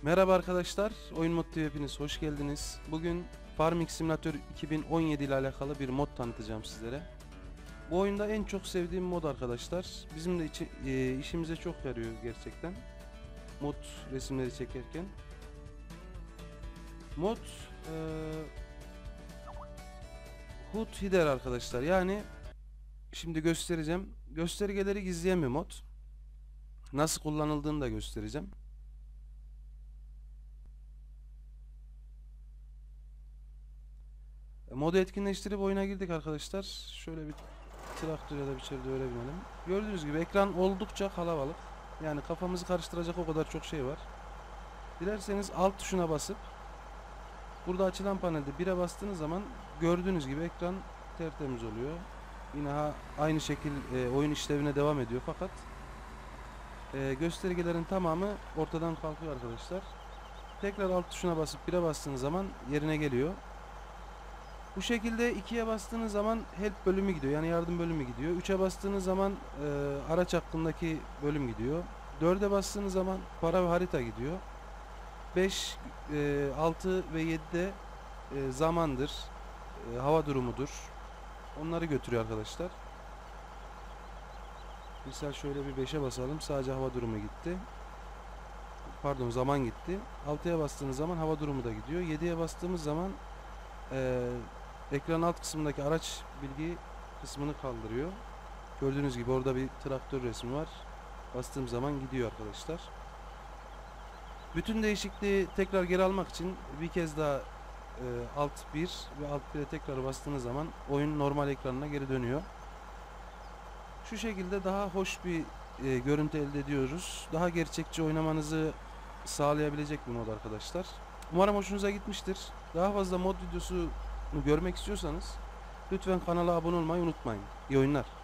Merhaba arkadaşlar, Oyun Mod TV hepiniz hoş geldiniz. Bugün Farming Simulator 2017 ile alakalı bir mod tanıtacağım sizlere. Bu oyunda en çok sevdiğim mod arkadaşlar. Bizim de işimize çok yarıyor gerçekten. Mod resimleri çekerken. Mod HUD Header arkadaşlar. Yani şimdi göstereceğim. Göstergeleri gizleyen bir mod. Nasıl kullanıldığını da göstereceğim. Modu etkinleştirip oyuna girdik arkadaşlar. Şöyle bir traktör ya da bir çevre öyle binelim. Gördüğünüz gibi ekran oldukça kalabalık. Yani kafamızı karıştıracak o kadar çok şey var. Dilerseniz alt tuşuna basıp burada açılan panelde 1'e bastığınız zaman gördüğünüz gibi ekran tertemiz oluyor. Yine aynı şekil oyun işlevine devam ediyor fakat göstergelerin tamamı ortadan kalkıyor arkadaşlar. Tekrar alt tuşuna basıp 1'e bastığınız zaman yerine geliyor. Bu şekilde 2'ye bastığınız zaman help bölümü gidiyor. Yani yardım bölümü gidiyor. 3'e bastığınız zaman araç hakkındaki bölüm gidiyor. 4'e bastığınız zaman para ve harita gidiyor. 5, 6 ve 7'de zamandır, hava durumudur. Onları götürüyor arkadaşlar. Misal şöyle bir 5'e basalım. Sadece hava durumu gitti. Pardon, zaman gitti. 6'ya bastığınız zaman hava durumu da gidiyor. 7'ye bastığımız zaman ekranın alt kısmındaki araç bilgi kısmını kaldırıyor. Gördüğünüz gibi orada bir traktör resmi var. Bastığım zaman gidiyor arkadaşlar. Bütün değişikliği tekrar geri almak için bir kez daha alt 1 ve alt 1'e tekrar bastığınız zaman oyun normal ekranına geri dönüyor. Şu şekilde daha hoş bir görüntü elde ediyoruz. Daha gerçekçi oynamanızı sağlayabilecek bir mod arkadaşlar. Umarım hoşunuza gitmiştir. Daha fazla mod videosu görmek istiyorsanız lütfen kanala abone olmayı unutmayın. İyi oyunlar.